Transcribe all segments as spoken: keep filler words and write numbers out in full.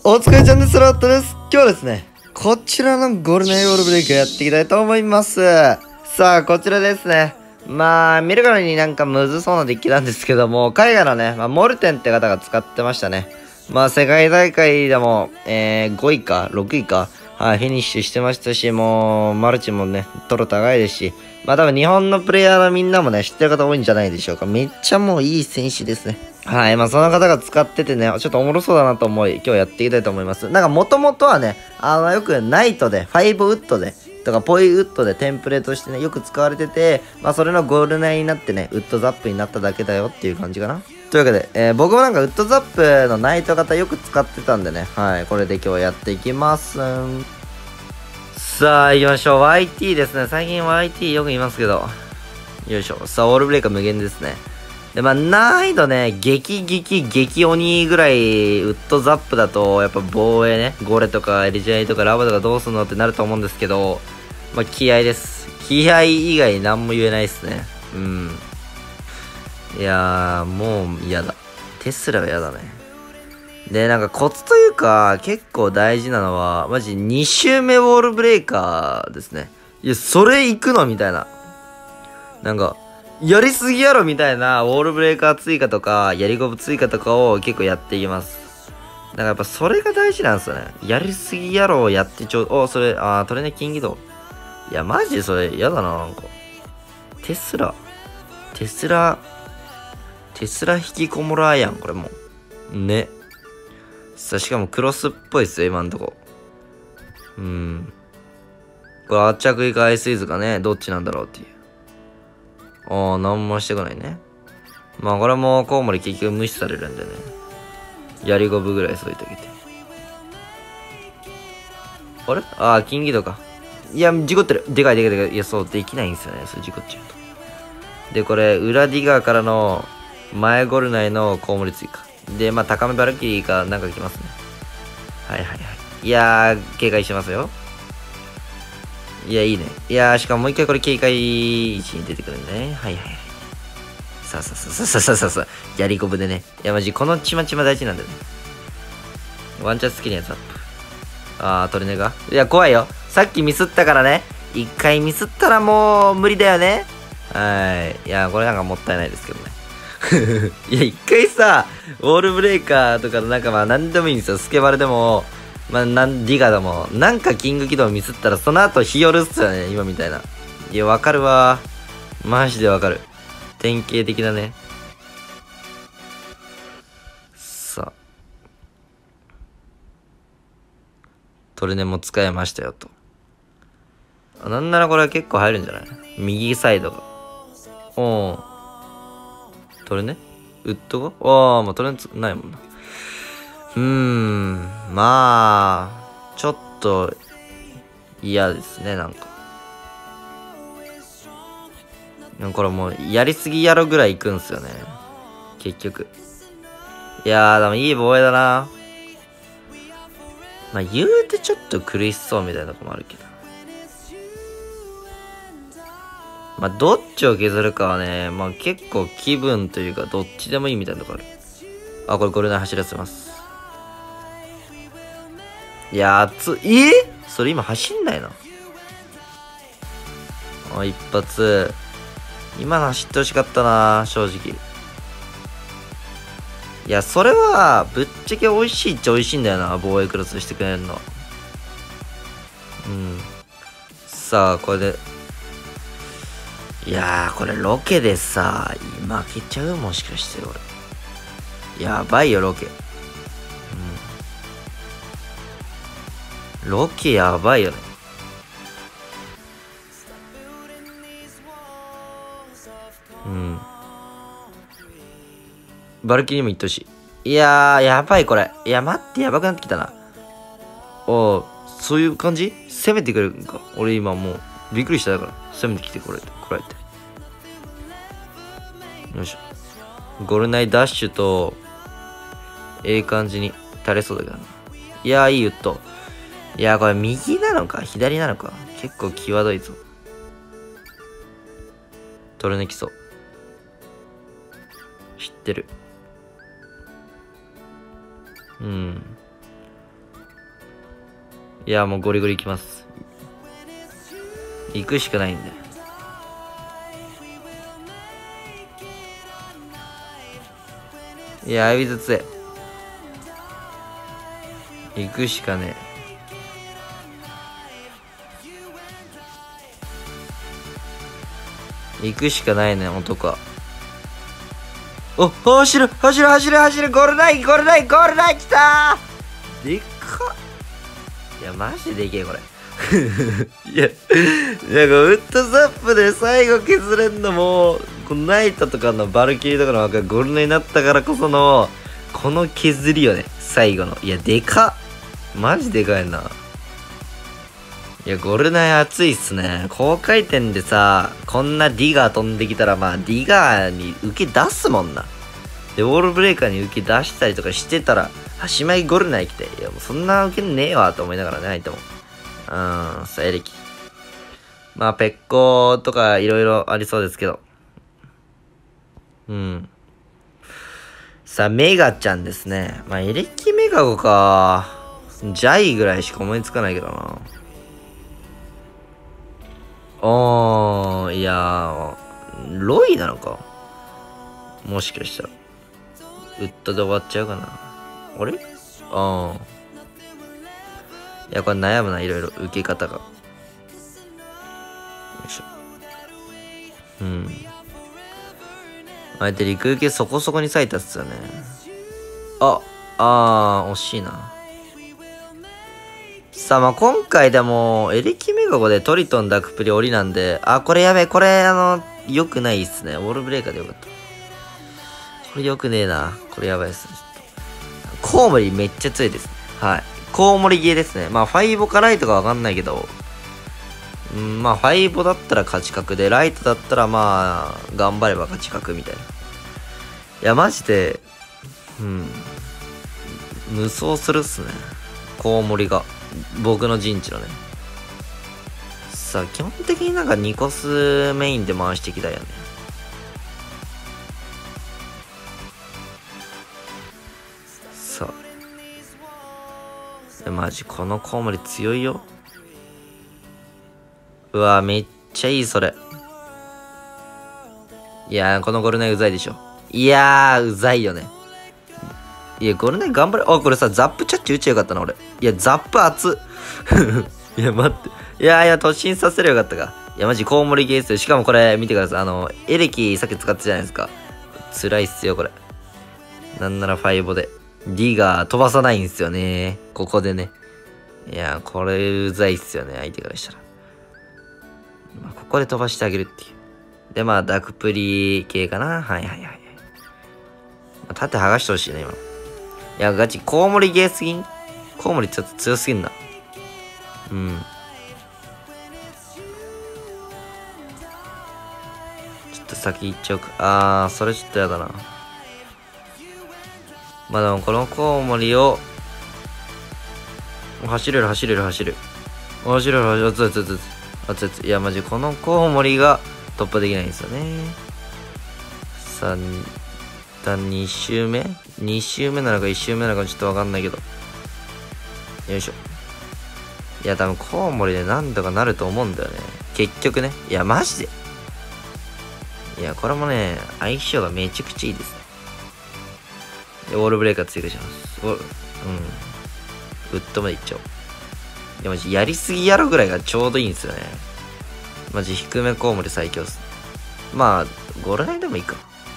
お疲れちゃんです。ロットです。今日はですね、こちらのゴールデンウォールブレイクやっていきたいと思います。さあ、こちらですね。まあ、見るからになんかむずそうなデッキなんですけども、海外のね、まあ、モルテンって方が使ってましたね。まあ、世界大会でも、えー、ごいか、ろくいか、はい、フィニッシュしてましたし、もう、マルチもね、トロ高いですし、まあ多分日本のプレイヤーのみんなもね、知ってる方多いんじゃないでしょうか。めっちゃもういい選手ですね。はい、まあその方が使っててね、ちょっとおもろそうだなと思い、今日やっていきたいと思います。なんかもともとはね、あの、よくナイトで、ファイブウッドで、とかポイウッドでテンプレとしてね、よく使われてて、まあそれのゴール内になってね、ウッドザップになっただけだよっていう感じかな。というわけで、えー、僕もなんかウッドザップのナイト型よく使ってたんでね、はい、これで今日はやっていきます。さあ、行きましょう。ワイティー ですね。最近 ワイティー よく言いますけど。よいしょ。さあ、オールブレイカー無限ですね。で、まあ、難易度ね、激激激鬼ぐらい、ウッドザップだと、やっぱ防衛ね、ゴレとかエリジャイとかラバとかどうすんのってなると思うんですけど、まあ、気合です。気合以外何も言えないですね。うん。いやー、もう嫌だ。テスラが嫌だね。で、なんかコツというか、結構大事なのは、マジに周目ウォールブレイカーですね。いや、それ行くのみたいな。なんか、やりすぎやろみたいなウォールブレイカー追加とか、やりゴブ追加とかを結構やっていきます。だからやっぱそれが大事なんですよね。やりすぎやろをやってちょう、お、それ、あー、トレネ金義堂。いや、マジでそれ嫌だな、なんか。テスラ、テスラ、テスラ引きこもらーやん、これもう。ね。さあ、しかもクロスっぽいっすよ、今んとこ。うん。これ、圧着以かアイスイズかね、どっちなんだろうっていう。ああ、なんもしてこないね。まあ、これもコウモリ結局無視されるんでね。やりゴブぐらい添えてあげて。あれああ、金義堂か。いや、事故ってる。でかいでかいでかい。いや、そう、できないんですよね。そう、事故っちゃうと。で、これ、裏ディガーからの前ゴール内のコウモリ追加。で、まあ、高めバルキリーかなんか来ますね。はいはいはい。いやー、警戒してますよ。いや、いいね。いやー、しかももう一回これ警戒位置に出てくるんだね。はいはいはい。さあさあさあさあさあさあさあ。やりこぶでね。いや、マジ、このちまちま大事なんだよね。ワンチャン好きなやつアップ。あー、トルネが。いや、怖いよ。さっきミスったからね。一回ミスったらもう無理だよね。はい。いや、これなんかもったいないですけどね。いや、一回さ、ウォールブレイカーとかのなんかまあ何でもいいんですよ。スケバルでも、まあ、なんディガでも、なんかキング起動ミスったらその後日和っすよね、今みたいな。いや、わかるわ。マジでわかる。典型的だね。さあ。トルネも使えましたよと。なんならこれは結構入るんじゃない？右サイドが。おー。トルネウッドがああ、まあトルネつないもんな。うーん。まあ、ちょっと嫌ですね、なんか。これもうやりすぎやろぐらいいくんすよね。結局。いやー、でもいい防衛だな。まあ言うてちょっと苦しそうみたいなとこもあるけど。まあどっちを削るかはね、まあ結構気分というかどっちでもいいみたいなとこある。あ、これこれで走らせます。いやー、つ、えー、それ今走んないな。あ、一発。今の走ってほしかったな、正直。いや、それは、ぶっちゃけ美味しいっちゃ美味しいんだよな、防衛クロスしてくれるの。うん。さあ、これで。いやー、これロケでさ、負けちゃうもしかして、俺。やばいよ、ロケ。うん。ロケやばいよね。うん。バルキリーも行ってほしい。いやー、やばいこれ。いや、待って、やばくなってきたな。おう、そういう感じ攻めてくれるんか。俺今もう、びっくりしただから。攻めてきてこれ、こられて。よいしょ。ゴルナイダッシュと、ええ感じに垂れそうだけどな。いやー、いいウッド。いやー、これ右なのか左なのか結構際どいぞ。トルネ基礎。知ってる。うん。 いや、もうゴリゴリいきます。行くしかないんで。いや、相手強い。行くしかねえ。行くしかないね、男は。お、走る走る走る走るゴールラインゴールラインゴールライン来たーでっかいや、マジででけえ、これ。いや、なんかウッドザップで最後削れんのも、このナイトとかのバルキリーとかの枠がゴルネになったからこその、この削りよね、最後の。いや、でかっマジでかいな。いや、ゴルナイ熱いっすね。高回転でさ、こんなディガー飛んできたら、まあ、ディガーに受け出すもんな。で、ウォールブレーカーに受け出したりとかしてたら、端前ゴルナイ来て、いや、もうそんな受けねえわ、と思いながらね、相手も。うん、さあ、エレキ。まあ、ペッコとかいろいろありそうですけど。うん。さあ、メガちゃんですね。まあ、エレキメガゴか。ジャイぐらいしか思いつかないけどな。おー、いやー、ロイなのかもしかしたら。ウッドで終わっちゃうかな。あれあー。いや、これ悩むな、いろいろ、受け方が。よいしょ。うん。相手陸受けそこそこに咲いたっすよね。あ、あー、惜しいな。さあ、まあ、今回でも、エレキメガゴでトリトンダクプリオリなんで、あ、これやべえ、これ、あの、良くないっすね。ウォールブレーカーでよかった。これ良くねえな。これやばいっすね。ちょっと。コウモリめっちゃ強いですね。はい。コウモリゲーですね。まあ、ファイボかライトかわかんないけど、うん、まあ、ファイボだったら勝ち確で、ライトだったらまあ、頑張れば勝ち確みたいな。いや、マジで、うん。無双するっすね。コウモリが。僕の陣地のね。さあ、基本的になんかにコスメインで回していきたいよね。さあ。マジ、このコウモリ強いよ。うわめっちゃいい、それ。いやー、このゴルナイうざいでしょ。いやー、うざいよね。いや、ゴルナイ頑張れ。あ、これさ、ザップチャッチ打ちゃよかったな、俺。いや、ザップ熱っ。いや、待って。いやいや、突進させればよかったか。いや、マジ、コウモリゲース。しかもこれ、見てください。あの、エレキさっき使ったじゃないですか。辛いっすよ、これ。なんならファイボで。D が飛ばさないんすよね。ここでね。いや、これうざいっすよね、相手からしたら。まあ、ここで飛ばしてあげるっていう。で、まあ、ダクプリ系かな。はいはいはい。まあ、縦剥がしてほしいね、今。いや、ガチ、コウモリゲーすぎんコウモリちょっと強すぎんな。うん。ちょっと先行っちゃうか。あー、それちょっとやだな。まあでも、このコウモリを、走れる走れる走る。走れる走れる。熱い熱い熱い。熱い熱い。いや、マジ、このコウモリが突破できないんですよね。さあ、一旦に周目 ?に 周目なのかいち周目なのかちょっとわかんないけど。よいしょ。いや、多分コウモリでなんとかなると思うんだよね。結局ね。いや、マジで。いや、これもね、相性がめちゃくちゃいいですね。で、ウォールブレーカー追加します。うん。ウッドまでいっちゃおう。いや、マジ、やりすぎやろぐらいがちょうどいいんですよね。マジ、低めコウモリ最強っす。まあ、ゴルナイでもいいか。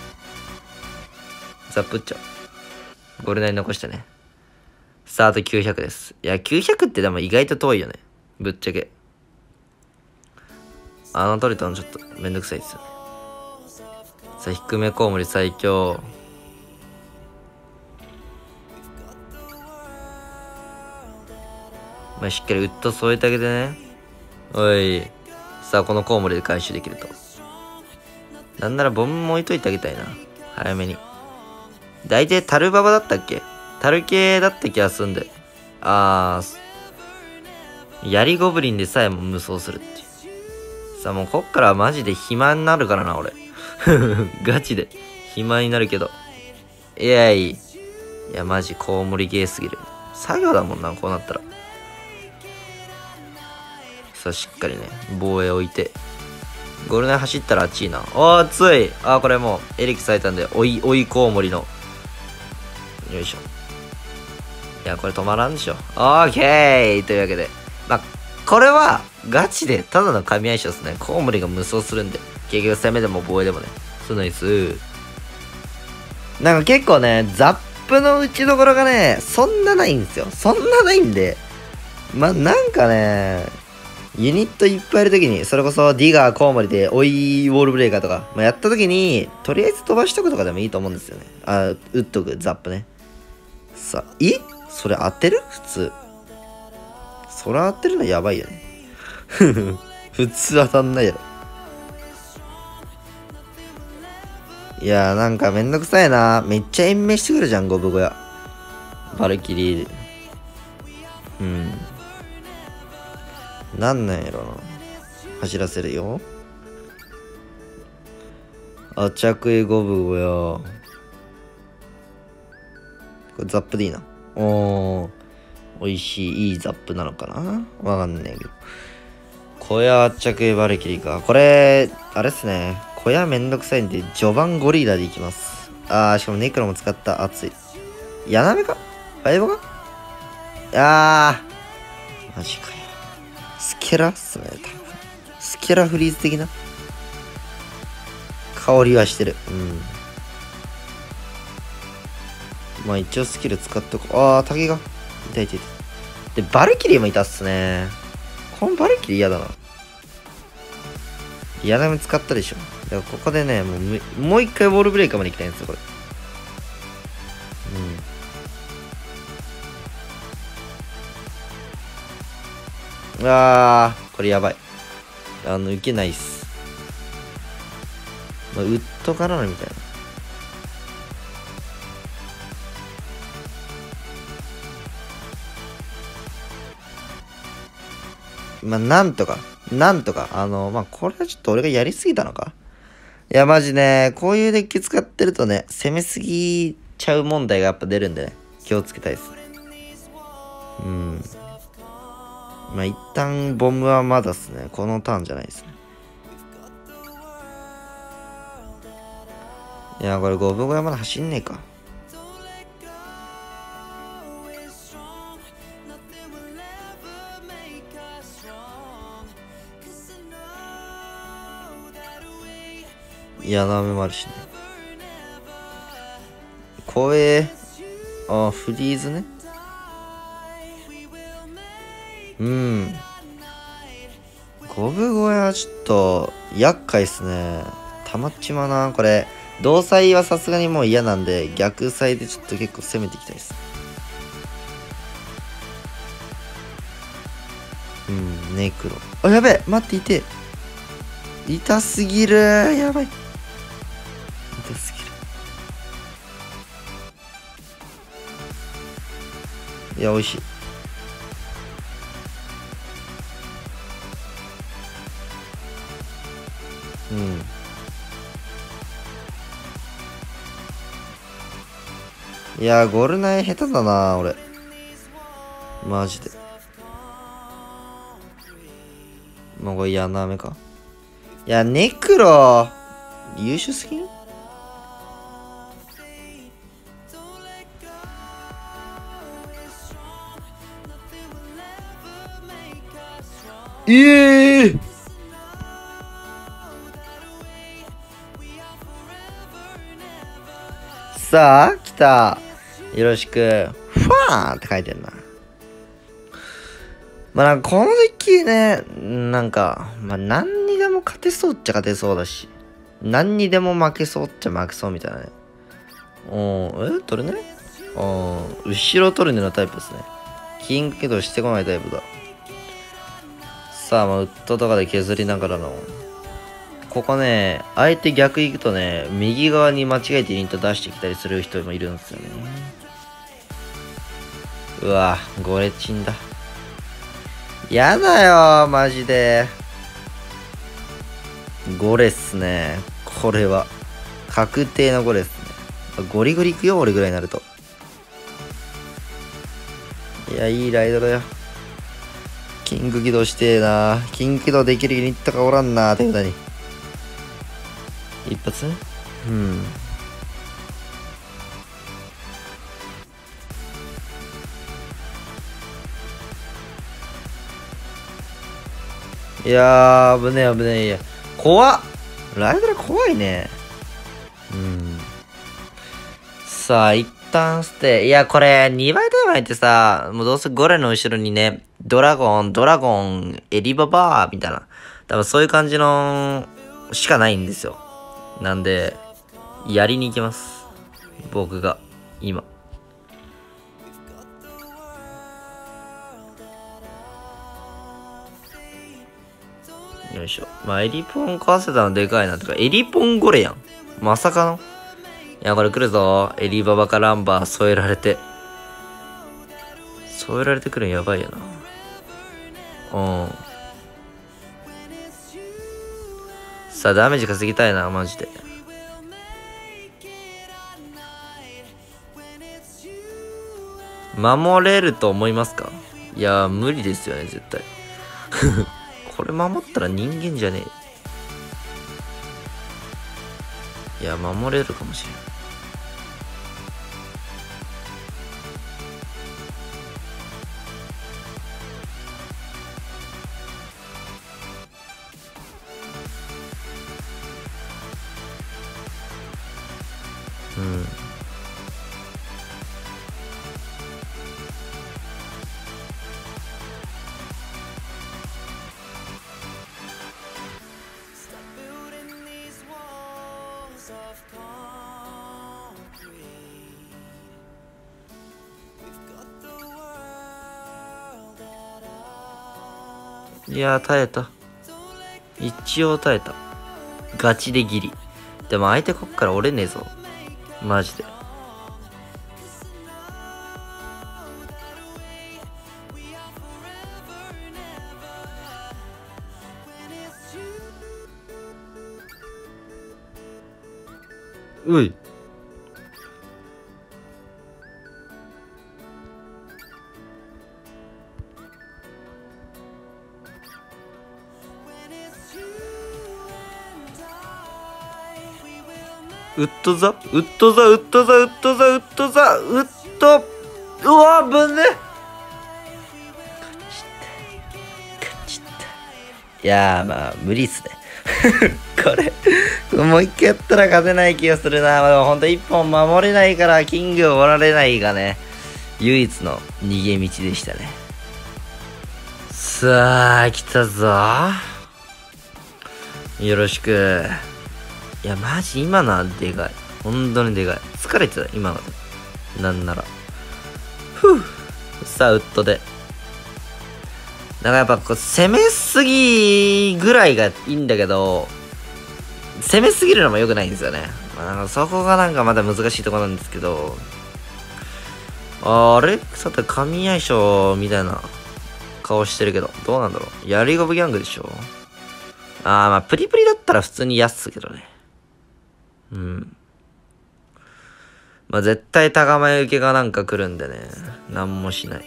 ザップっちゃう。ゴルナイ残してね。スタートきゅうひゃくです。いや、きゅうひゃくってでも意外と遠いよね。ぶっちゃけ。あのトリトンちょっとめんどくさいですよね。さあ、低めコウモリ最強。まあ、しっかりウッド添えてあげてね。おい。さあ、このコウモリで回収できると。なんならボムも置いといてあげたいな。早めに。大体タルババだったっけタル系だった気がすんで。あー。槍ゴブリンでさえも無双するっていう。さあ、もうこっからはマジで暇になるからな、俺。ガチで。暇になるけど。いやいい。いや、マジコウモリゲーすぎる。作業だもんな、こうなったら。 さあ、しっかりね、防衛置いて。ゴールライン走ったらあっちいな。おー、熱い。あー、これもう、エリクされたんで、追い、追いコウモリの。よいしょ。いや、これ止まらんでしょ。オーケーというわけで。まあ、これは、ガチで、ただの神相性ですね。コウモリが無双するんで。結局攻めでも防衛でもね。そうなんです。なんか結構ね、ザップの打ちどころがね、そんなないんですよ。そんなないんで。まあ、なんかね、ユニットいっぱいいるときに、それこそディガー、コウモリで、追いウォールブレイカーとか、まあ、やったときに、とりあえず飛ばしとくとかでもいいと思うんですよね。あ、打っとく、ザップね。さあ、えそれ当てる普通。それ当てるのやばいよね。普通当たんないやろ。いやーなんかめんどくさいな。めっちゃ延命してくるじゃん、ゴブ小屋。バルキリー。うん。なんなんやろな。走らせるよ。あちゃくいゴブ小屋。これザップでいいな。おー。美味しい、いいザップなのかなわかんないけど。小屋あっちゃくいバルキリーか。これ、あれっすね。小屋めんどくさいんで、序盤ゴリラでいきます。あー、しかもネクロも使った熱い。ヤナメかファイボかあー。マジかよ。スケラっすね、多分。スケラフリーズ的な香りはしてる。うん。まあ一応スキル使っとこう。あー、竹が。痛い痛い痛い。で、バルキリーもいたっすね。このバルキリー嫌だな。ヤナメ使ったでしょ。だからここでね、もう、もう一回ウォールブレイカーまで行きたいんですよ、これ。うん。あー、これやばい。あの、受けないっす。まあ、ウッドからのみたいな。まあ、なんとか、なんとか、あの、まあ、これはちょっと俺がやりすぎたのか。いや、マジね、こういうデッキ使ってるとね、攻めすぎちゃう問題がやっぱ出るんでね、気をつけたいですね。うん。まあ、一旦ボムはまだっすね。このターンじゃないですね。いや、これゴブ小屋まだ走んねえか。いや、ダメもあるしね。怖え。あ、フリーズね。うん。ゴブ小屋はちょっと、厄介っすね。溜まっちまうな、これ。同サはさすがにもう嫌なんで、逆サイでちょっと結構攻めていきたいです。うん、ネクロ。あ、やべえ待っていて。痛すぎるやばい。痛すぎる。いや、美味しい。うん。いや、ゴールナイ下手だな、俺。マジで。もうこれやなめか。いや、ネクロ優秀すぎんええー、さあ、来た。よろしく。ファーンって書いてんな。まあなんかこのデッキね、なんか、まあ何にでも勝てそうっちゃ勝てそうだし、何にでも負けそうっちゃ負けそうみたいなね。おー、え取るねおー、後ろ取るねのタイプですね。キングけどしてこないタイプだ。さあ、まあウッドとかで削りながらの。ここね、相手逆行くとね、右側に間違えてユニット出してきたりする人もいるんですよね。うわぁ、ゴレチンだ。やだよマジで。ゴレっすね。これは。確定のゴレっすね。ゴリゴリいくよ、俺ぐらいになると。いや、いいライドだよ。 キング起動してえな。キング起動できるユニットがおらんな、手札に。一発うん。いやー、危ねえ危ねえ。いや、怖っ。ライドラ怖いね。うん。さあ、一旦捨て。いや、これ、にばいタイマーってさ、もうどうせゴレの後ろにね、ドラゴン、ドラゴン、エリババーみたいな。多分そういう感じの、しかないんですよ。なんで、やりに行きます。僕が、今。よいしょ。まあ、エリポン壊せたのでかいなとか、エリポンゴレやん。まさかの。いや、これ来るぞ。エリババかランバー添えられて。添えられてくるんやばいよな。うん。さあ、ダメージ稼ぎたいな、マジで。守れると思いますか？いや、無理ですよね、絶対。これ守ったら人間じゃねえ。いや、守れるかもしれない。うん。いやー、耐えた。一応耐えた。ガチでギリ。でも相手こっから折れねえぞ。マジで。うい。ウッドザウッドザウッドザウッドザウッドザウッドうわぶねいやーまあ無理っすねこれもう一回やったら勝てない気がするな。まあ、でもほんと一本守れないからキングをおられないがね唯一の逃げ道でしたね。さあ来たぞよろしく。いや、マジ今のはでかい。本当にでかい。疲れてた、今ので。なんなら。ふぅ。さあ、ウッドで。だからやっぱこう、攻めすぎぐらいがいいんだけど、攻めすぎるのも良くないんですよね。まあ、なんかそこがなんかまだ難しいところなんですけど、あれさて、神相性みたいな顔してるけど、どうなんだろう。ヤリゴブギャングでしょ。あー、まあ、プリプリだったら普通に安すけどね。うん。まあ、絶対高前受けがなんか来るんでね。なんもしない。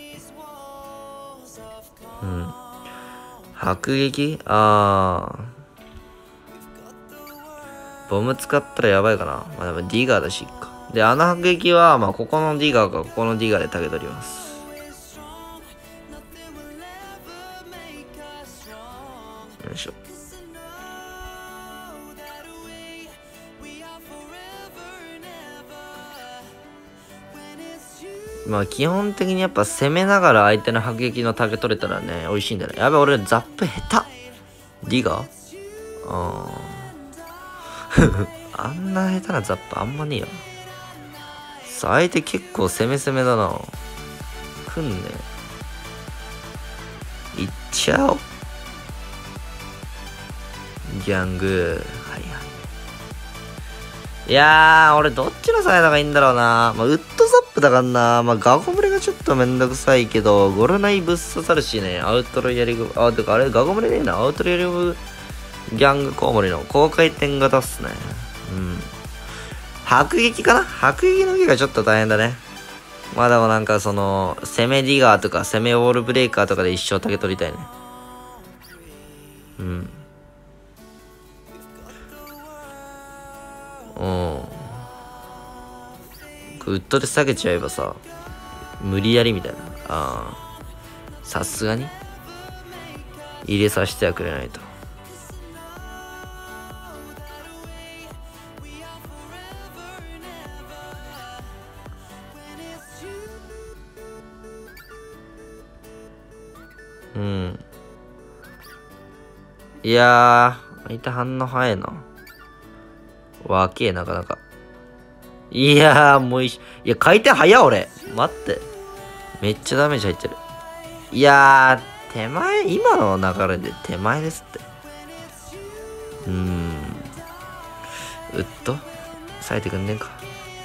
うん。迫撃あー。ボム使ったらやばいかな。まあ、でもディガーだしいっか。で、あの迫撃は、まあ、ここのディガーかここのディガーで竹取ります。よいしょ。まあ基本的にやっぱ攻めながら相手の迫撃の竹取れたらね、美味しいんだね。やべ、俺ザップ下手。ディガーあー。あんな下手なザップあんまねえよ。さあ、相手結構攻め攻めだな。来んね。いっちゃおう。ギャング。はいはい。いやー、俺どっちのサイドがいいんだろうな。まあ、ウッドザップだからな。まあ、ガゴムレがちょっとめんどくさいけど、ゴルナイぶっ刺さるしね。アウトロイヤリグ、あ、てかあれ、ガゴムレでいいな。アウトロイヤリグギャングコウモリの高回転型っすね。うん。迫撃かな迫撃の撃がちょっと大変だね。 まあでもなんかその、攻めディガーとか攻めウォールブレイカーとかで一生竹取りたいね。うん。うん。ウッドで下げちゃえばさ、無理やりみたいな。ああ。さすがに入れさせてはくれないと。うん。いやー、相手反応早いな。わけえ、なかなか。いやー、もういいし、いや、回転早俺。待って。めっちゃダメージ入ってる。いやー、手前、今の流れで手前ですって。うーん。うっと冴えてくんねんか。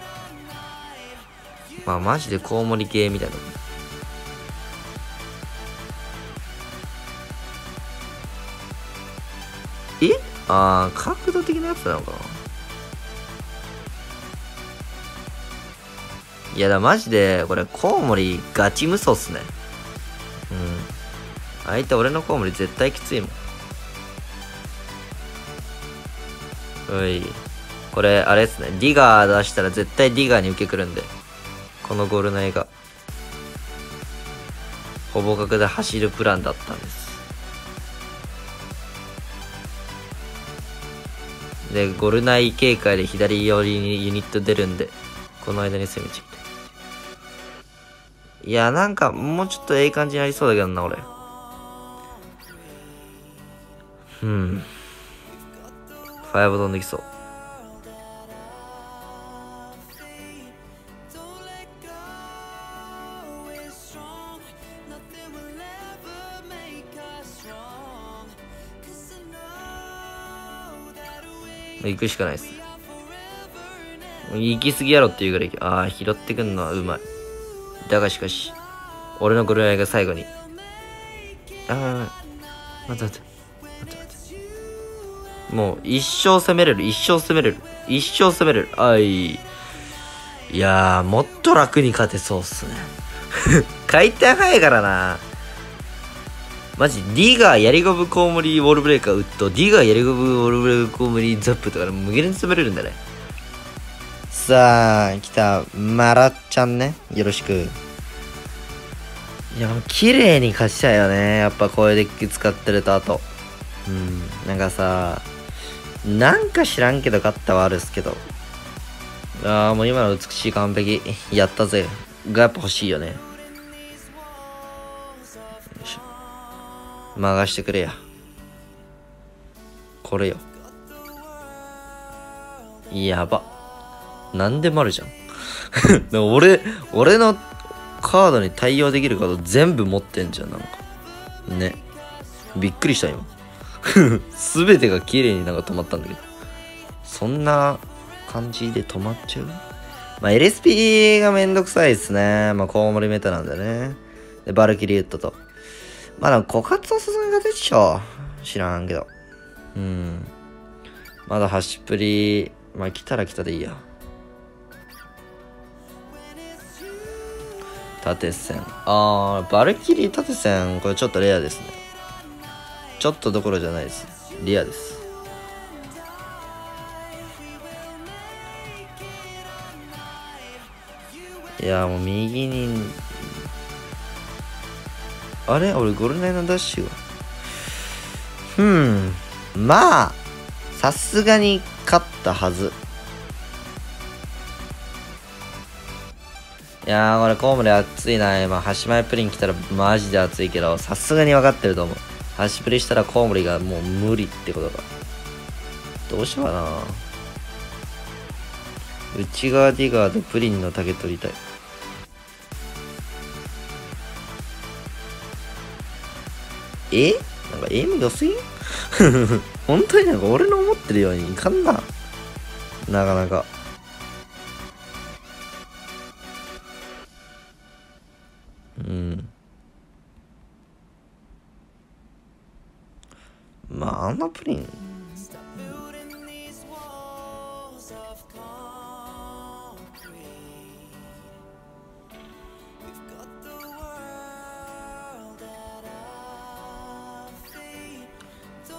まあ、マジでコウモリ系みたいな。えあー、角度的なやつなのかな。いやだ、マジで、これ、コウモリガチ無双っすね。うん。相手俺のコウモリ絶対きついもん。おい。これ、あれっすね。ディガー出したら絶対ディガーに受けくるんで。このゴールの絵が。ほぼ角で走るプランだったんです。で、ゴルナイ警戒で左寄りにユニット出るんで、この間に攻めちゃいたい。いや、なんか、もうちょっとええ感じになりそうだけどな、俺。うん。ファイブ飛んできそう。行くしかないっす。行き過ぎやろっていうぐらい。ああ、拾ってくんのはうまい。だがしかし、俺のゴルナイが最後に。ああ、待って待って。待って待って。もう、一生攻めれる。一生攻めれる。一生攻めれる。あい。いやー、もっと楽に勝てそうっすね。回転早いからな。マジ、ディガー、ヤリゴブ、コウモリ、ウォールブレーカー、ウッド、ディガー、ヤリゴブ、ウォールブレーカー、コウモリ、ザップとかで無限に攻めれるんだね。さあ、来た、マラちゃんね。よろしく。いや、綺麗に勝ちたいよね。やっぱこういうデッキ使ってると、あと。うん、なんかさ、なんか知らんけど勝ったはあるっすけど。ああ、もう今の美しい完璧。やったぜ。がやっぱ欲しいよね。任してくれや。これよ。やば。なんでもあるじゃん。でも俺、俺のカードに対応できるカード全部持ってんじゃん、なんか。ね。びっくりした今。すべてが綺麗になんか止まったんだけど。そんな感じで止まっちゃう？まあ エルエスピー がめんどくさいですね。まあコウモリメタなんでね。で、バルキリーウッドと。まあでも枯渇はさすがに勝てっしょ。知らんけど。うん。まだ端っぷり、まあ来たら来たでいいや。縦線。あー、バルキリー縦線。これちょっとレアですね。ちょっとどころじゃないです。レアです。いやもう右に。あれ俺ゴルナイのダッシュが。ふん。まあ、さすがに勝ったはず。いやー、これコウモリ熱いな。今、端前プリン来たらマジで熱いけど、さすがに分かってると思う。端プリしたらコウモリがもう無理ってことか。どうしようかな。内側ディガーとプリンの竹取りたい。えなんかエイム良すぎん本当になんか俺の思ってるようにいかんな。なかなか。うん。まあ、あんなプリン。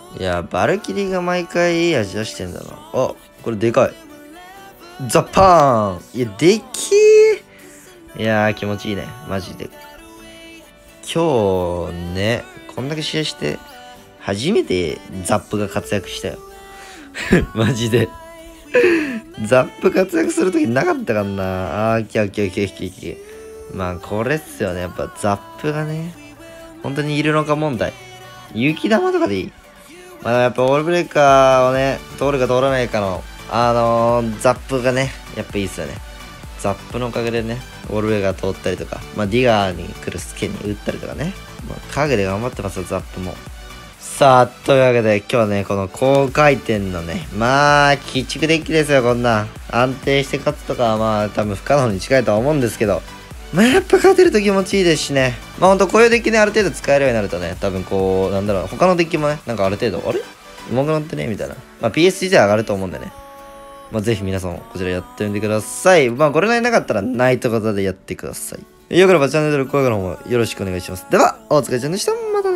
いや、バルキリーが毎回いい味出してんだな。あ、これでかい。ザパーン。いや、できー。いやー、気持ちいいね。マジで。今日ね、こんだけ試合して、初めてザップが活躍したよ。マジで。ザップ活躍するときなかったかんな。あー、きゃきゃきゃきゃきゃ。まあ、これっすよね。やっぱザップがね、本当にいるのか問題。雪玉とかでいい。まあ、やっぱオールブレーカーをね、通るか通らないかの、あのー、ザップがね、やっぱいいっすよね。ザップのおかげでね、オールブレーカー通ったりとか、まあ、ディガーに来るスケに打ったりとかね。まあ、影で頑張ってますよ、ザップも。さあ、というわけで今日はね、この高回転のね、まあ、鬼畜デッキですよ、こんな。安定して勝つとかはまあ、多分不可能に近いとは思うんですけど、まあ、やっぱ勝てると気持ちいいですしね。まあ、ほんとこういうデッキである程度使えるようになるとね、多分こう、なんだろう、他のデッキもね、なんかある程度、あれうまくなってねみたいな。まあ、ピーエス 自体上がると思うんでね。まあ、ぜひ皆さんこちらやってみてください。まあ、これがなかったら、ナイト型でやってください。よければチャンネル登録、高評価の方もよろしくお願いします。では、お疲れちゃんでした。また。